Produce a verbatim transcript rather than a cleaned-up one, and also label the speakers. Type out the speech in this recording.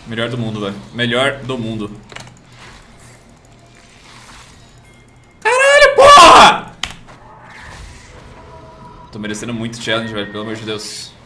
Speaker 1: Melhor do mundo, velho. Melhor do mundo. Caralho, porra! Tô merecendo muito challenge, velho. Pelo amor de Deus.